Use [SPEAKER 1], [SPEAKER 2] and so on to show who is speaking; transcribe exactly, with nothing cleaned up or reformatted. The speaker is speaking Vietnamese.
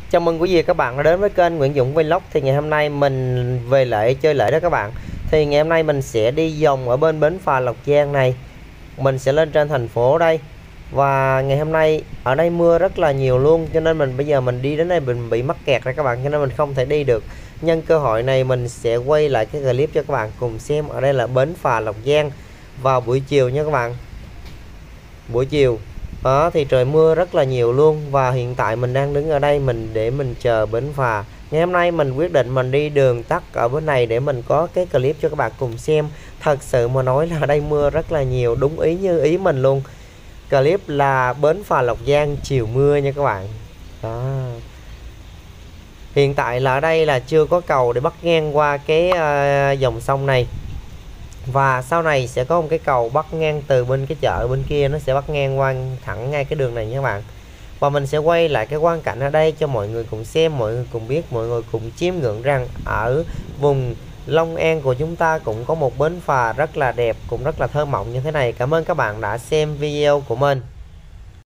[SPEAKER 1] Chào mừng quý vị các bạn đã đến với kênh Nguyễn Dũng Vlog. Thì ngày hôm nay mình về lại chơi lại đó các bạn. Thì ngày hôm nay mình sẽ đi vòng ở bên bến phà Lộc Giang này. Mình sẽ lên trên thành phố đây. Và ngày hôm nay ở đây mưa rất là nhiều luôn, cho nên mình bây giờ mình đi đến đây mình bị mắc kẹt rồi các bạn, cho nên mình không thể đi được. Nhân cơ hội này mình sẽ quay lại cái clip cho các bạn cùng xem. Ở đây là bến phà Lộc Giang vào buổi chiều nha các bạn. Buổi chiều đó thì trời mưa rất là nhiều luôn, và hiện tại mình đang đứng ở đây mình để mình chờ bến phà. Ngày hôm nay mình quyết định mình đi đường tắt ở bên này để mình có cái clip cho các bạn cùng xem. Thật sự mà nói là ở đây mưa rất là nhiều, đúng ý như ý mình luôn. Clip là bến phà Lộc Giang chiều mưa nha các bạn. Đó. Hiện tại là ở đây là chưa có cầu để bắt ngang qua cái uh, dòng sông này. Và sau này sẽ có một cái cầu bắt ngang từ bên cái chợ bên kia, nó sẽ bắt ngang qua thẳng ngay cái đường này nha các bạn. Và mình sẽ quay lại cái quang cảnh ở đây cho mọi người cùng xem, mọi người cùng biết, mọi người cùng chiêm ngưỡng rằng ở vùng Long An của chúng ta cũng có một bến phà rất là đẹp, cũng rất là thơ mộng như thế này. Cảm ơn các bạn đã xem video của mình.